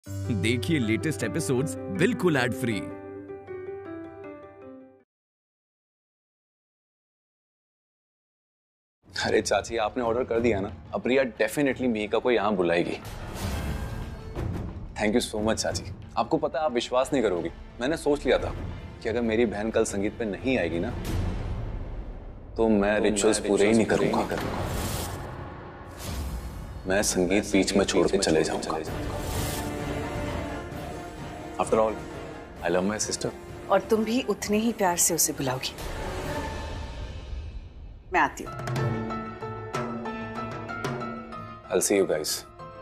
देखिए latest episodes बिल्कुल ad free. अरे चाची, आपने ऑर्डर कर दिया ना, अब प्रिया डेफिनेटली मिहिका को यहाँ बुलाएगी। थैंक यू सो मच चाची। आपको पता है, आप विश्वास नहीं करोगी, मैंने सोच लिया था कि अगर मेरी बहन कल संगीत पे नहीं आएगी ना तो मैं रिचुअल्स पूरे ही नहीं करूंगा। मैं संगीत बीच में छोड़ के चले जाऊंगा। After all I love my sister. और तुम भी उतने ही प्यार से उसे बुलाओगी। मैं आती हूँ। I'll see you guys.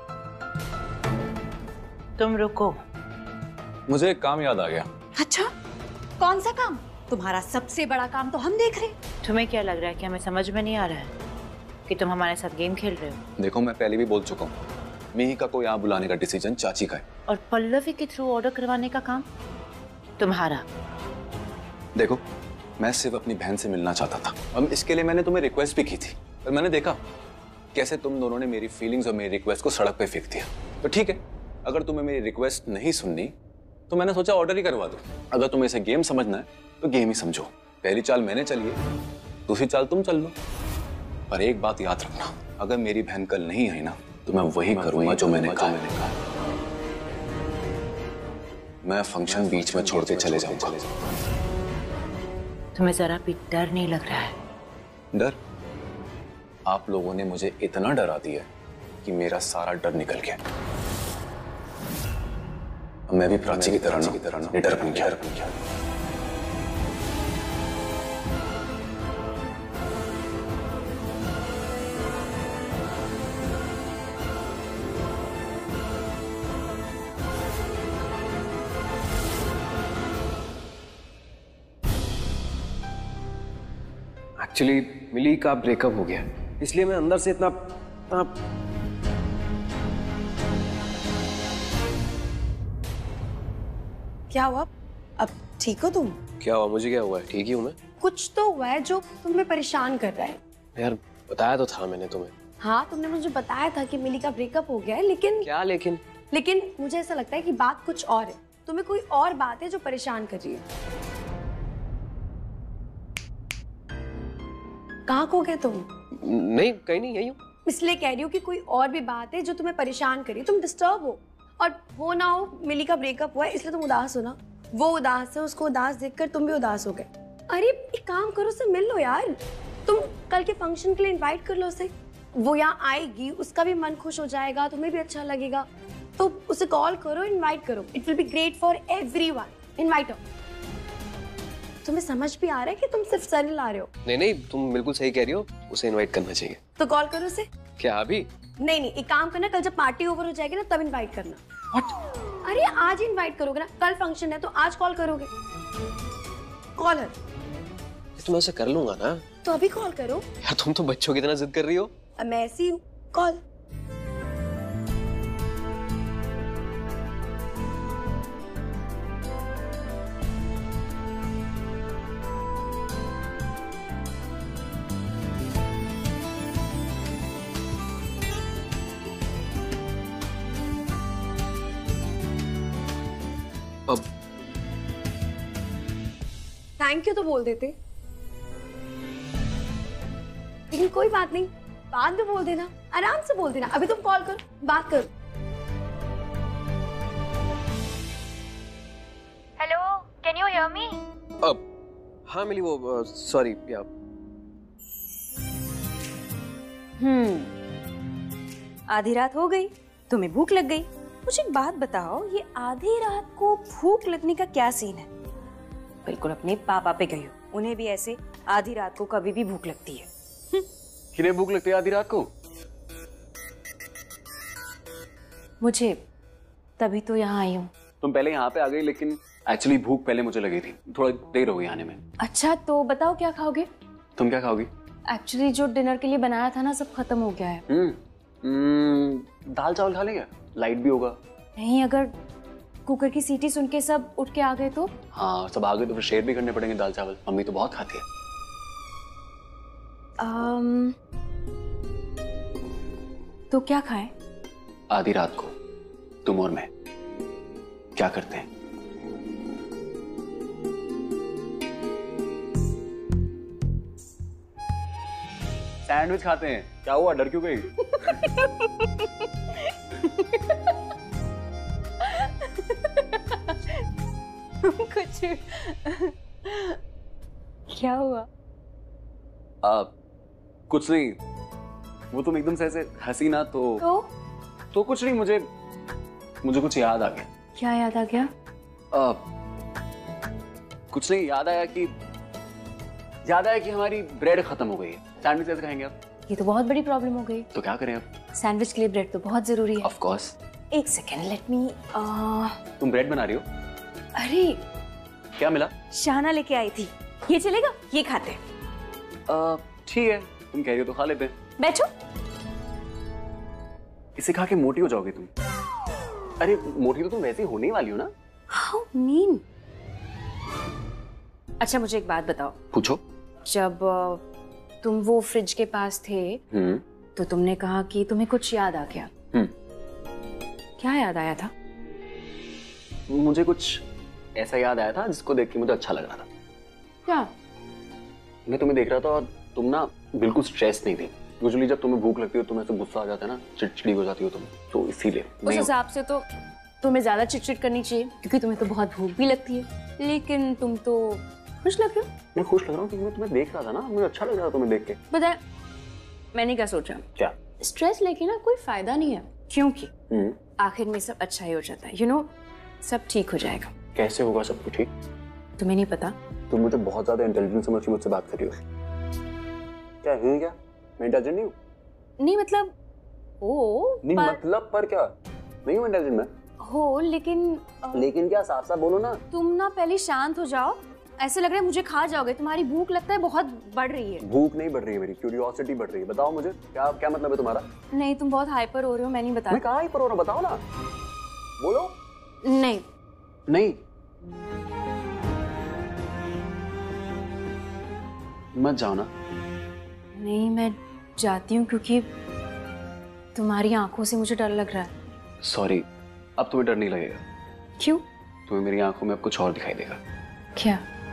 तुम रुको। मुझे एक काम याद आ गया। अच्छा, कौन सा काम? तुम्हारा सबसे बड़ा काम तो हम देख रहे हैं। तुम्हें क्या लग रहा है कि हमें समझ में नहीं आ रहा है कि तुम हमारे साथ गेम खेल रहे हो? देखो, मैं पहले भी बोल चुका हूँ, मिहिका को यहाँ बुलाने का डिसीजन चाची का है। और पल्लवी के थ्रू ऑर्डर करवाने का काम तुम्हारा। देखो, मैं सिर्फ अपनी बहन से मिलना चाहता था। अब इसके लिए मैंने तुम्हें रिक्वेस्ट भी की थी, पर मैंने देखा कैसे तुम दोनों ने मेरी फीलिंग्स और मेरी रिक्वेस्ट को सड़क पे फेंक दिया। तो ठीक है, अगर तुम्हें मेरी रिक्वेस्ट नहीं सुननी तो मैंने सोचा ऑर्डर ही करवा दो। अगर तुम्हें इसे गेम समझना है तो गेम ही समझो। पहली चाल मैंने चली है, दूसरी चाल तुम चल लो। पर एक बात याद रखना, अगर मेरी बहन कल नहीं आई ना तो मैं वही करूंगा जो मैंने कहा। मैं फंक्शन बीच में छोड़ के चले जाऊंगा। तुम्हें जरा भी डर नहीं लग रहा है? डर? आप लोगों ने मुझे इतना डरा दिया कि मेरा सारा डर निकल गया। अब मैं भी प्राची की तरह निडर बन गया। एक्चुअली मिली का ब्रेकअप हो गया, इसलिए मैं अंदर से इतना क्या हुआ? अब ठीक हो तुम? क्या हुआ? मुझे क्या हुआ है? ठीक ही हूँ मैं। कुछ तो हुआ है जो तुम्हें परेशान कर रहा है। यार, बताया तो था मैंने तुम्हें। हाँ, तुमने मुझे बताया था कि मिली का ब्रेकअप हो गया है, लेकिन क्या लेकिन मुझे ऐसा लगता है कि बात कुछ और है। तुम्हें कोई और बात है जो परेशान कर रही है। कहाँ खो गए तुम? नहीं, कहीं नहीं, यही हूँ। इसलिए कह रही हूँ कि कोई और भी बात है जो तुम्हें परेशान करी। तुम डिस्टर्ब हो, और हो ना हो मिली का ब्रेकअप हुआ है इसलिए तुम उदास हो ना। वो उदास है, उसको उदास देखकर तुम भी उदास हो गए। अरे एक काम करो, उससे मिल लो यार। तुम कल के फंक्शन के लिए इनवाइट कर लो उसे। वो यहाँ आएगी, उसका भी मन खुश हो जाएगा, तुम्हें भी अच्छा लगेगा। तो उसे कॉल करो, इनवाइट करो। It will be great for everyone. Invite हो। तुम्हें समझ भी आ रहा है कि तुम सिर्फ सर ला रहे हो? नहीं, तुम बिल्कुल सही कह रही हो, उसे इनवाइट करना चाहिए। तो कॉल करो उसे। क्या अभी? नहीं, एक काम करना, कल जब पार्टी ओवर हो जाएगी ना तब इनवाइट करना। What? अरे आज इनवाइट करोगे ना, कल फंक्शन है तो आज कॉल करोगे। कॉल है तो मैं उसे कर लूंगा ना। तो अभी कॉल करो यार, तुम तो बच्चों की तरह जिद कर रही हो। मैं ऐसी हूँ। कॉल। अब थैंक यू तो बोल देते, लेकिन कोई बात नहीं, बाद में बोल देना, आराम से बोल देना। अभी तुम कॉल करो, बात करो। Hello, can you hear me? अब हाँ मिली, वो सॉरी या आधी रात हो गई, तुम्हें भूख लग गई। मुझे एक बात बताओ, ये आधी रात को भूख लगने का क्या सीन है? बिल्कुल अपने पापा पे गई हो, उन्हें भी ऐसे आधी रात को कभी भी भूख लगती है। किन्हें भूख लगती है आधी रात को? मुझे, तभी तो यहाँ आई हूँ। तुम पहले यहाँ पे आ गई, लेकिन एक्चुअली भूख पहले मुझे लगी थी, थोड़ा देर हो गई आने में। अच्छा, तो बताओ क्या खाओगे? तुम क्या खाओगी? एक्चुअली जो डिनर के लिए बनाया था ना, सब खत्म हो गया है। दाल चावल खा लेंगे, लाइट भी होगा। नहीं, अगर कुकर की सीटी सुन के सब उठ के आ गए तो? हाँ, सब आ गए तो फिर शेयर भी करने पड़ेंगे दाल चावल। मम्मी तो बहुत खाती है। तो क्या खाएं? आधी रात को तुम और मैं। क्या करते हैं? सैंडविच खाते हैं। क्या हुआ, डर क्यों गई? कुछ क्या हुआ? कुछ नहीं, वो तुम एकदम से ऐसे हंसी ना तो कुछ नहीं, मुझे कुछ याद आ गया। क्या याद आ गया? कुछ नहीं, याद आया कि हमारी ब्रेड खत्म हो गई है। सैंडविच कैसे खाएंगे अब? ये तो बहुत बड़ी प्रॉब्लम हो गई। तो क्या करें अब? सैंडविच के लिए ब्रेड तो बहुत जरूरी है। Of course. एक सेकेंड, लेट मी। तुम ब्रेड बना रही हो? अरे क्या मिला? शाना लेके आई थी। ये चलेगा? ये खाते हैं। ठीक है, तुम कह रही हो तो खा लेते हैं। बैठो। इसे खा के मोटी हो जाओगे तुम। अरे मोटी तो तुम वैसे ही होने ही वाली हो ना। How mean. अच्छा मुझे एक बात बताओ। पूछो। जब तुम वो फ्रिज के पास थे तो तुमने कहा कि तुम्हें कुछ याद आ गया। क्या याद आया था? मुझे कुछ ऐसा याद आया था जिसको देख के मुझे अच्छा लग रहा था। क्या? मैं तुम्हें देख रहा था और तुम ना बिल्कुल स्ट्रेस नहीं थी। यूजुअली जब तुम्हें भूख लगती हो तुम्हें ऐसे गुस्सा आ जाता है ना, चिड़चिड़ी हो जाती हो तुम, तो इसीलिए। उस हिसाब से तो तुम्हें ज्यादा चिड़चिड़ करनी चाहिए क्योंकि तुम्हें तो बहुत भूख भी लगती है, लेकिन तुम तो खुश लग रहे हो। मैं खुश लग रहा हूँ क्योंकि मैं तुम्हें देख रहा था ना, मुझे अच्छा लग रहा था तुम्हें देख के। पता है मैंने क्या सोचा? क्या? स्ट्रेस लेके ना कोई फायदा नहीं है, क्योंकि आखिर में सब अच्छा ही हो जाता है। यू नो, सब ठीक हो जाएगा। कैसे होगा सब कुछ ठीक? तुम्हें नहीं पता? तुम मुझे बहुत ज्यादा इंटेलिजेंट समझ के मुझसे बात कर रही हो। क्या है क्या? मैं इंटेलिजेंट नहीं हूँ? नहीं मतलब हो नहीं पर... मतलब पर क्या? नहीं हूँ इंटेलिजेंट मैं? हो लेकिन लेकिन क्या? साफ साफ बोलो ना। तुम ना पहले शांत हो जाओ। ऐसे लग रहा है मुझे खा जाओगे। तुम्हारी भूख लगता है बहुत बढ़ रही है। भूख नहीं बढ़ रही है, मेरी क्यूरियोसिटी बढ़ रही है। बताओ मुझे क्या मतलब है तुम्हारा? नहीं तुम बहुत हाइपर हो रहे हो। मैं नहीं बता। मैं कहाँ हाइपर हो रहा हूँ? बताओ ना, बोलो। नहीं नहीं मत जाओ ना। नहीं मैं जाती हूँ क्योंकि तुम्हारी आंखों से मुझे डर लग रहा है। सॉरी, अब तुम्हें डर नहीं लगेगा। क्यों? तुम्हें मेरी आंखों में अब कुछ और दिखाई देगा। क्या?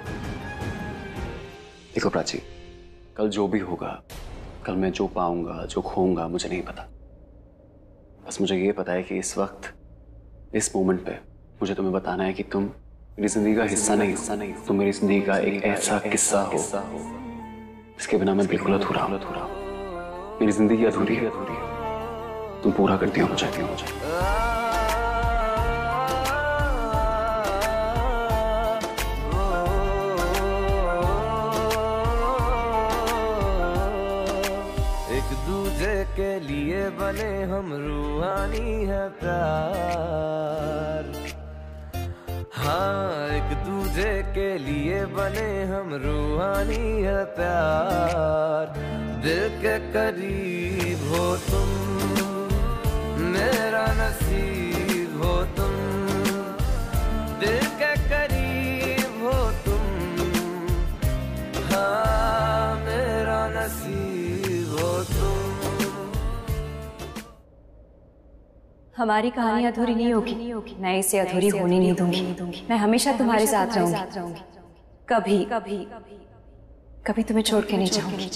देखो प्राची, कल जो भी होगा, कल मैं जो पाऊंगा जो खोऊंगा मुझे नहीं पता। बस मुझे ये पता है कि इस वक्त इस मोमेंट पे मुझे तुम्हें बताना है कि तुम मेरी जिंदगी का हिस्सा नहीं, तुम मेरी जिंदगी का एक ऐसा किस्सा हो इसके बिना मैं बिल्कुल अधूरा हूँ। मेरी जिंदगी अधूरी है, तुम पूरा करती हो मुझे। एक दूजे के लिए बने हम, रूहानी है प्यार। हाँ, एक दूजे के लिए बने हम, रूहानी है प्यार। दिल के करीब हो तुम, मेरा नसीब हो तुम। दिल के करीब हो तुम, हाँ मेरा नसीब हो तुम। हमारी कहानी अधूरी नहीं होगी। मैं इसे अधूरी होने नहीं दूंगी। मैं हमेशा तुम्हारे साथ रहूंगी। कभी तुम्हें छोड़ के नहीं जाऊंगी,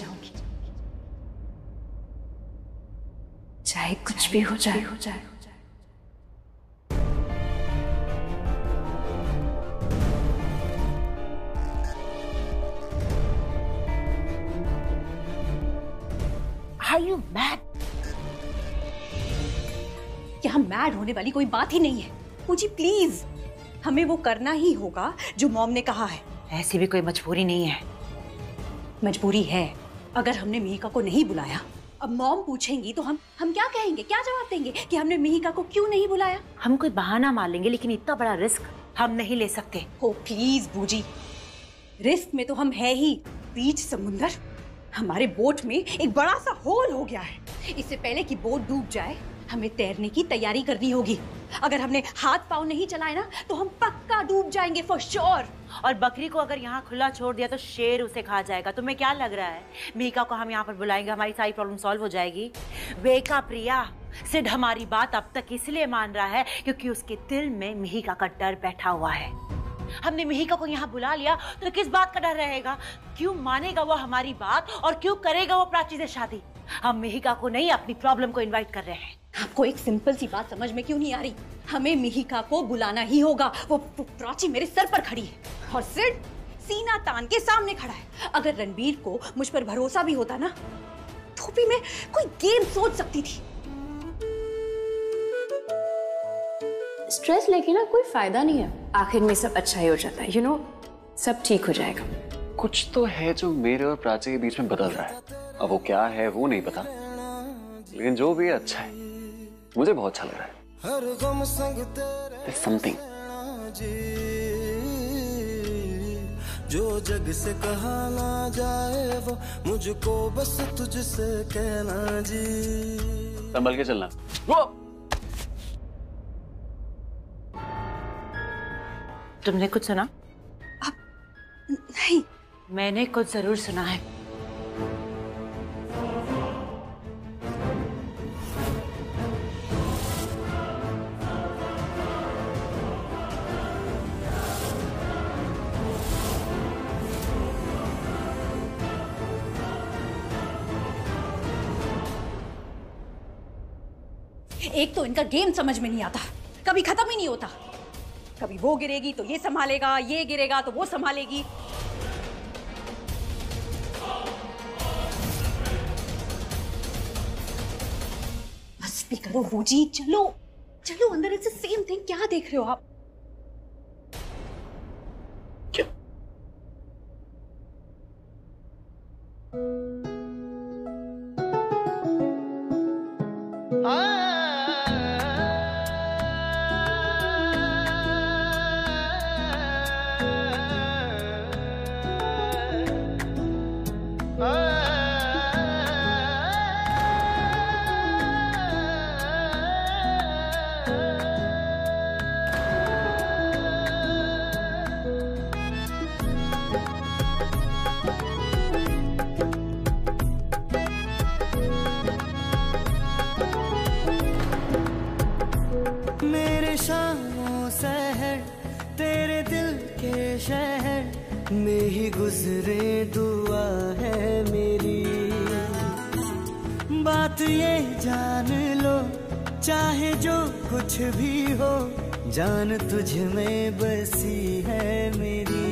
चाहे कुछ भी हो जाए। Are you mad? यहाँ मैड होने वाली कोई बात ही नहीं है। मुझे प्लीज, हमें वो करना ही होगा जो मॉम ने कहा है। ऐसी भी कोई मजबूरी नहीं है। मजबूरी है। अगर हमने मिहिका को नहीं बुलाया, अब मॉम पूछेंगी तो हम क्या कहेंगे? क्या जवाब देंगे कि हमने मिहिका को क्यों नहीं बुलाया? हम कोई बहाना मार लेंगे, लेकिन इतना बड़ा रिस्क हम नहीं ले सकते। हो प्लीज बूजी, रिस्क में तो हम है ही। बीच समुंदर, हमारे बोट में एक बड़ा सा होल हो गया है। इससे पहले कि बोट डूब जाए हमें तैरने की तैयारी करनी होगी। अगर हमने हाथ पाँव नहीं चलाए ना तो हम पक्का डूब जाएंगे फॉर श्योर। और बकरी को अगर यहाँ खुला छोड़ दिया तो शेर उसे खा जाएगा। तुम्हें क्या लग रहा है मिहिका को हम यहाँ पर बुलाएंगे हमारी सारी प्रॉब्लम सॉल्व हो जाएगी? वेका प्रिया, सिड हमारी बात अब तक इसलिए मान रहा है क्योंकि उसके दिल में मिहिका का डर बैठा हुआ है। हमने मिहिका को यहाँ बुला लिया तो किस बात का डर रहेगा? क्यों मानेगा वो हमारी बात और क्यों करेगा वो प्राची से शादी? हम मिहिका को नहीं, अपनी प्रॉब्लम को इनवाइट कर रहे हैं। आपको एक सिंपल सी बात समझ में क्यों नहीं आ रही? हमें मिहिका को बुलाना ही होगा। वो प्राची मेरे सर पर खड़ी है और सिड सीना तान के सामने खड़ा है। अगर रणबीर को मुझ पर भरोसा भी होता ना तो भी मैं कोई गेम सोच सकती थी। स्ट्रेस लेके ना कोई फायदा नहीं है, आखिर में सब अच्छा ही हो जाता है। सब ठीक हो जाएगा। कुछ तो है जो मेरे और प्राची के बीच में बदल रहा है। अब वो क्या है वो नहीं पता, लेकिन जो भी है अच्छा है। मुझे बहुत अच्छा लग रहा है। There's something. जो जग से कहा ना जाए वो मुझको बस तुझसे कहना जी। संभल के चलना। वो तुमने कुछ सुना? नहीं। मैंने कुछ जरूर सुना है। एक तो इनका गेम समझ में नहीं आता, कभी खत्म ही नहीं होता। कभी वो गिरेगी तो ये संभालेगा, ये गिरेगा तो वो संभालेगी। बस भी करो बूजी, चलो चलो अंदर। It's the same thing. क्या देख रहे हो आप? क्या? मेरे शामों सहर तेरे दिल के शहर में ही गुजरे दुआ है मेरी। बात ये जान लो चाहे जो कुछ भी हो, जान तुझ में बसी है मेरी।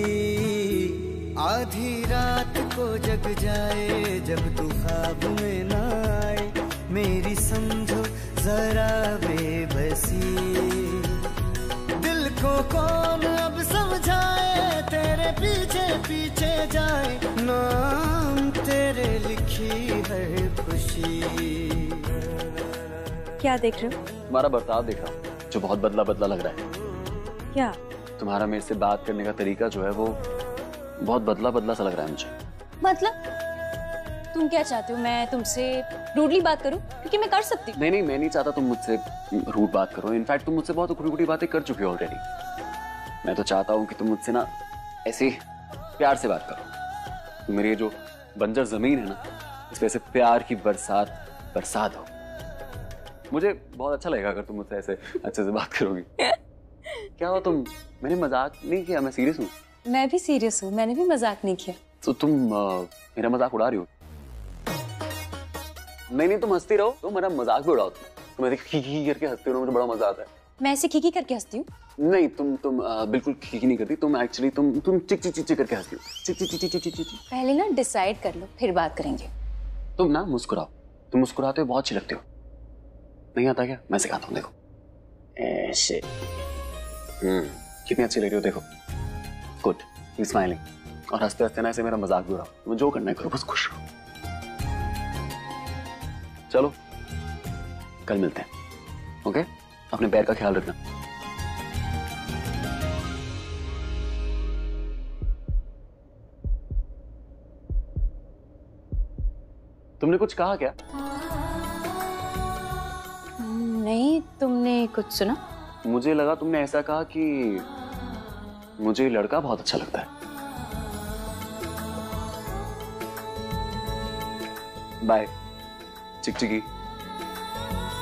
आधी रात को जग जाए जब तू ख्वाब में ना आए, मेरी समझो जरा बेबसी। दिल को कौन अब समझाए, तेरे पीछे पीछे जाए, नाम तेरे लिखी है खुशी। क्या देख रहे हो? तुम्हारा बर्ताव देख रहा हूँ जो बहुत बदला बदला लग रहा है। क्या? तुम्हारा मेरे से बात करने का तरीका जो है वो बहुत बदला बदला सा लग रहा है मुझे। मतलब तुम क्या चाहते हो? मैं तुमसे रूडली बात करूं? क्योंकि मैं कर सकती हूँ। नहीं, मैं नहीं चाहता तुम मुझसे रूड बात करो। इनफैक्ट तुम मुझसे बहुत उखड़ी-उखड़ी बातें कर चुकी हो ऑलरेडी। मैं तो चाहता हूँ कि तुम मुझसे ना ऐसे प्यार से बात करो। तो मेरी ये जो बंजर जमीन है ना, इस पे से प्यार की बरसात हो। मुझे बहुत अच्छा लगेगा अगर तुम मुझसे ऐसे अच्छे से बात करोगी। क्या हो तुम? मैंने मजाक नहीं किया, मैं सीरियस हूँ। मैं भी सीरियस हूँ, मैंने भी मजाक नहीं किया। तो तुम मेरा मजाक उड़ा रही हो? नहीं, तुम हंसती रहो, तुम मेरा मजाक भी उड़ाओ। तुम ऐसे खी करके हंसती हो, मुझे बड़ा मजा आता है। मैं ऐसे खी करके हंसती हूँ? नहीं, तुम बिल्कुल खी नहीं करती। तुम एक्चुअली तुम चिक करके हंसती हो। चिक। पहले ना डिसाइड कर लो, फिर बात करेंगे। तुम ना मुस्कुराओ। तुम मुस्कुराते हो बहुत अच्छी लगती हो। नहीं आता क्या? मैं सिखाता हूँ, देखो ऐसे। कितनी अच्छी लग रही हो, देखो। Good, you smiling. और हंसते हंसते ना ऐसे मेरा मजाक भी उड़ाओ। तुम्हें जो करना है करो, बस खुश रहो। चलो कल मिलते हैं, ओके? अपने पैर का ख्याल रखना। तुमने कुछ कहा क्या? नहीं, तुमने कुछ सुना? मुझे लगा तुमने ऐसा कहा कि मुझे लड़का बहुत अच्छा लगता है। बाय चिकचिकी।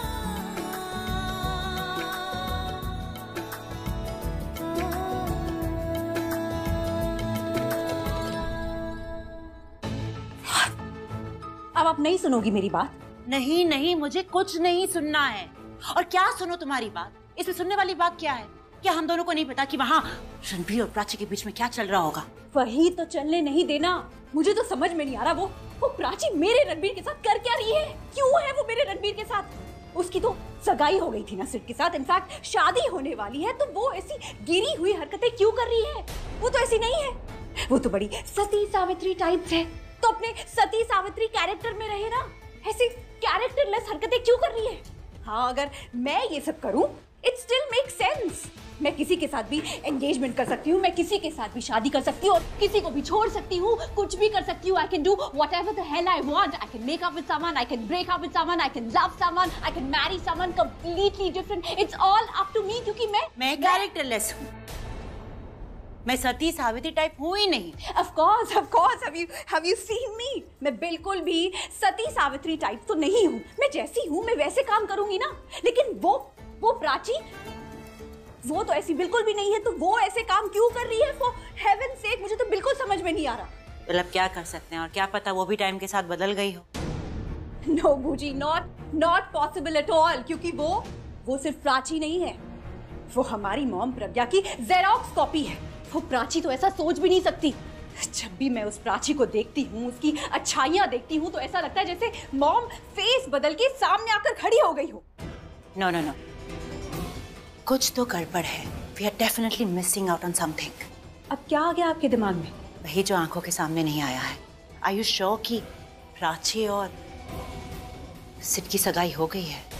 आप नहीं सुनोगी मेरी बात? नहीं नहीं, मुझे कुछ नहीं सुनना है। और क्या सुनो तुम्हारी बात? इसमें सुनने वाली बात क्या है? क्या हम दोनों को नहीं पता कि वहाँ रणबीर और प्राची के बीच में क्या चल रहा होगा? वही तो चलने नहीं देना। मुझे तो समझ में नहीं आ रहा वो प्राची मेरे रणबीर के साथ कर क्या रही है? क्यों है वो मेरे रणबीर के साथ? उसकी तो सगाई हो गई थी ना सिड के साथ, इनफैक्ट शादी होने वाली है, तो वो ऐसी गिरी हुई हरकतें क्यों कर रही है? वो तो ऐसी नहीं है, वो तो बड़ी सती सावित्री टाइप है। तो अपने सती सावित्री कैरेक्टर में रहे ना, ऐसी कैरेक्टरलेस हरकतें क्यों कर रही है? हाँ, अगर मैं ये सब करूं, इट स्टिल मेक सेंस। मैं किसी के साथ भी एंगेजमेंट कर सकती हूँ, मैं किसी के साथ भी शादी कर सकती हूँ और किसी को भी छोड़ सकती हूँ, कुछ भी कर सकती हूँ। I can do whatever the hell I want. I can make up with someone, I can break up with someone, I can love someone, I can marry someone completely different. It's all up to me क्योंकि मैं characterless हूँ। मैं सती Savitri type हूँ ही नहीं। Of course, have you seen me? मैं बिल्कुल भी सती Savitri type तो नहीं हूँ। मैं जैसी हूँ मैं वैसे काम करूंगी ना। लेकिन वो प्राची, वो तो ऐसी बिल्कुल भी नहीं है, तो वो ऐसे काम क्यों कर रही है? For heaven's sake, मुझे तो बिल्कुल समझ में नहीं आ रहा। मतलब क्या कर सकते हैं, और क्या पता वो भी टाइम के साथ बदल गई हो। No, बूजी, not possible at all, क्योंकि वो सिर्फ प्राची नहीं है, वो हमारी मॉम प्रज्ञा की जेरोक्स कॉपी है। वो प्राची तो ऐसा सोच भी नहीं सकती। जब भी मैं उस प्राची को देखती हूँ, उसकी अच्छाइयाँ देखती हूँ, तो ऐसा लगता है जैसे मॉम फेस बदल के सामने आकर खड़ी हो गई हो। No. कुछ तो गड़बड़ है। We are definitely missing out on something. अब क्या आ गया आपके दिमाग में? वही जो आंखों के सामने नहीं आया है। Are you sure कि प्राची और सिड की सगाई हो गई है?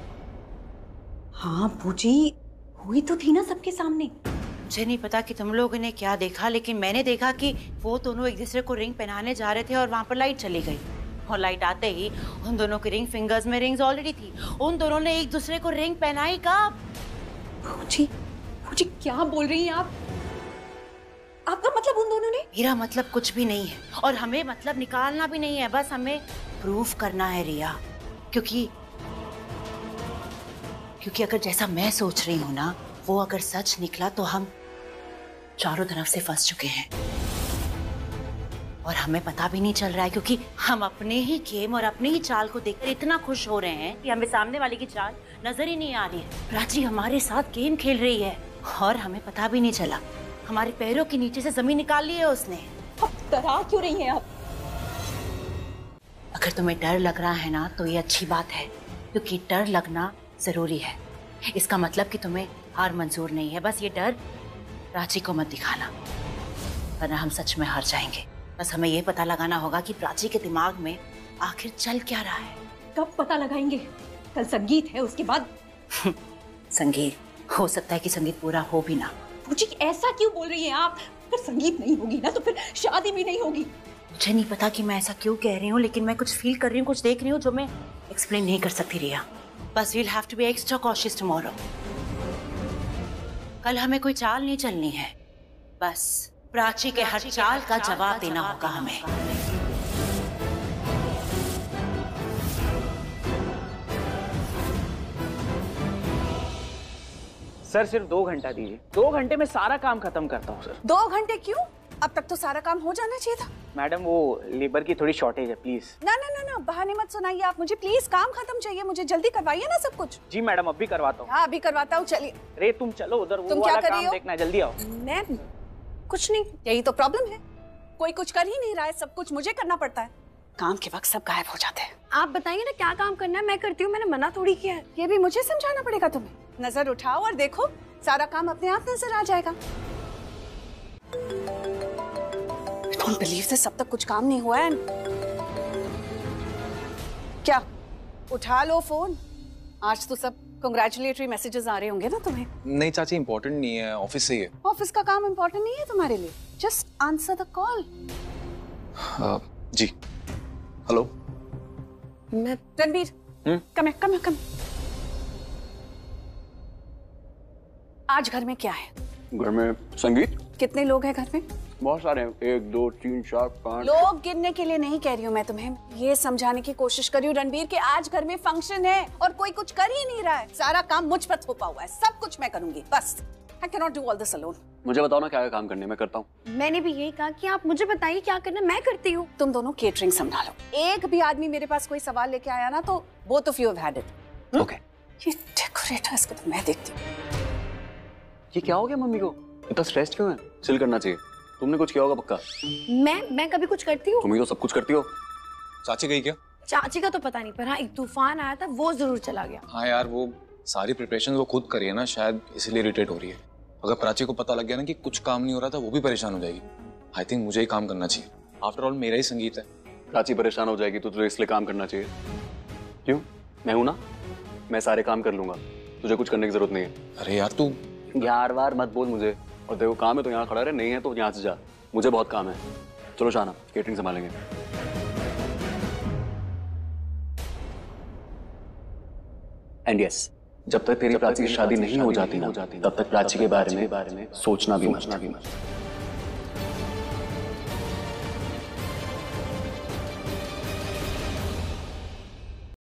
हाँ बूजी, हुई तो थी ना सबके सामने। मुझे नहीं पता कि तुम लोगों ने क्या देखा, लेकिन मैंने देखा कि वो दोनों एक दूसरे को रिंग पहनाने जा रहे थे और वहां पर लाइट चली गई। और लाइट आते ही उन दोनों की रिंग फिंगर्स में रिंग्स ऑलरेडी थी। उन दोनों ने एक दूसरे को रिंग पहनाई कब? मुझे क्या बोल रही हैं आप? आपका मतलब उन दोनों ने? मेरा मतलब कुछ भी नहीं है और हमें मतलब निकालना भी नहीं है, बस हमें प्रूफ करना है रिया। क्योंकि अगर जैसा मैं सोच रही हूँ ना, वो अगर सच निकला तो हम चारों तरफ से फंस चुके हैं और हमें पता भी नहीं चल रहा है, क्योंकि हम अपने ही गेम और अपने ही चाल को देखकर इतना खुश हो रहे हैं कि हमें सामने वाले की चाल नजर ही नहीं आ रही है। प्राची हमारे साथ गेम खेल रही है और हमें पता भी नहीं चला। हमारे पैरों के नीचे से जमीन निकाल ली है उसने। अब डरा क्यों रही हैं आप? अगर तुम्हें डर लग रहा है ना, तो ये अच्छी बात है, क्योंकि डर लगना जरूरी है। इसका मतलब कि तुम्हें हार मंजूर नहीं है। बस ये डर प्राची को मत दिखाना, वरना हम सच में हार जाएंगे। बस हमें ये पता लगाना होगा कि प्राची के दिमाग में आखिर चल क्या रहा है। कब पता लगाएंगे? कल संगीत है, उसके बाद संगीत हो सकता है कि संगीत पूरा हो भी ना। मुझे ऐसा क्यों बोल रही हैं आप? अगर संगीत नहीं होगी ना, तो फिर शादी भी नहीं होगी। मुझे नहीं पता कि मैं ऐसा क्यों कह रही हूँ, लेकिन मैं कुछ फील कर रही हूँ, कुछ देख रही हूँ जो मैं एक्सप्लेन नहीं कर सकती रिया। बस we'll have to be extra cautious tomorrow. कल हमें कोई चाल नहीं चलनी है, बस प्राची के हर चाल का जवाब देना होगा हमें। सर सिर्फ 2 घंटा दीजिए, 2 घंटे में सारा काम खत्म करता हूँ सर। 2 घंटे क्यों? अब तक तो सारा काम हो जाना चाहिए था। मैडम वो लेबर की थोड़ी शॉर्टेज है, प्लीज। ना बहाने मत सुनाइए आप मुझे, प्लीज काम खत्म चाहिए मुझे, जल्दी करवाइए ना सब कुछ। जी मैडम, अब भी करवाता हूँ। हाँ अभी करवाता हूँ, चलिए। अरे तुम चलो उधर, वो क्या वाला कर रही काम हो? देखना है, जल्दी आओ। मैं कुछ नहीं, यही तो प्रॉब्लम है, कोई कुछ कर ही नहीं रहा है, सब कुछ मुझे करना पड़ता है। काम के वक्त सब गायब हो जाते हैं। आप बताइए ना क्या काम करना है, मैं करती हूँ, मैंने मना थोड़ी किया है। ये भी मुझे समझाना पड़ेगा तुम्हें? नजर उठाओ और देखो, सारा काम अपने आप नजर आ जाएगा। डोंट बिलीव दिस, अब तक कुछ काम नहीं हुआ है। क्या उठा लो फोन, आज तो सब कांग्रेचुलेटरी मैसेजेस आ रहे होंगे ना तुम्हें। नहीं चाची, इम्पोर्टेंट नहीं है, ऑफिस से ही है। ऑफिस का काम इम्पोर्टेंट नहीं है तुम्हारे लिए? Just answer the call. जी हेलो। मैं रणबीर, कम। आज घर में क्या है? घर में संगीत। कितने लोग हैं घर में? बहुत सारे हैं, 1 2 3 4 5। लोग गिनने के लिए नहीं कह रही हूँ मैं तुम्हें, ये समझाने की कोशिश कर रही हूँ रणबीर कि आज घर में फंक्शन है और कोई कुछ कर ही नहीं रहा है। सारा काम मुझ पर थोपा हुआ है, सब कुछ मैं करूंगी, बस। I cannot do all this alone. मुझे बताओ ना क्या है काम करने, मैं करता हूँ। मैंने भी यही कहा कि आप मुझे बताइए क्या करना, मैं करती हूँ। तुम दोनों केटरिंग संभालो। एक भी आदमी मेरे पास कोई सवाल लेके आया ना तो both of you have had it. Okay. ये डेकोरेटर, इसको तो मैं देखती हूँ। ये क्या हो गया मम्मी को? इतना स्ट्रेस्ड क्यों है? चिल करना चाहिए। तुमने कुछ किया होगा पक्का। मैं कभी कुछ करती हूँ? तुम ही तो सब कुछ करती हो। चाची गई क्या? चाची का तो पता नहीं, पर हाँ एक तूफान आया था, वो जरूर चला गया। हाँ यार, वो सारी प्रिपरेशन वो खुद करी है ना, शायद इसलिए इरिटेट हो रही है। अगर प्राची को पता लग गया ना कि कुछ काम नहीं हो रहा था, वो भी परेशान हो जाएगी। आई थिंक मुझे ही काम करना चाहिए। आफ्टर ऑल मेरा ही संगीत है। प्राची परेशान हो जाएगी तो तुझे इसलिए काम करना चाहिए। क्यों? मैं हूं ना, मैं सारे काम कर लूंगा, तुझे कुछ करने की जरूरत नहीं है। अरे यार तू यार वार मत बोल मुझे। और देखो काम है तो यहाँ खड़ा रहे, नहीं है तो यहाँ से जा। मुझे बहुत काम है। चलो शाना, केटरिंग संभालेंगे। एंड यस, जब तक तेरी प्राची की शादी नहीं हो जाती ना, तब तक प्राची के बारे में सोचना भी मत।